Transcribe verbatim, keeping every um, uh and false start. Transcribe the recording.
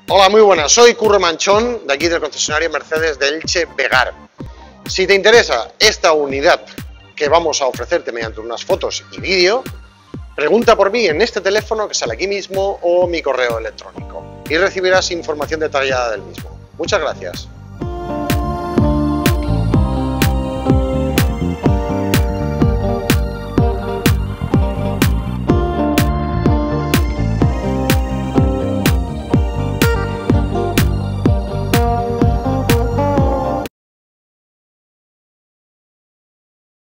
Hola, muy buenas, soy Curro Manchón, de aquí del concesionario Mercedes de Elche Vegar. Si te interesa esta unidad que vamos a ofrecerte mediante unas fotos y vídeo, pregunta por mí en este teléfono que sale aquí mismo o mi correo electrónico y recibirás información detallada del mismo. Muchas gracias.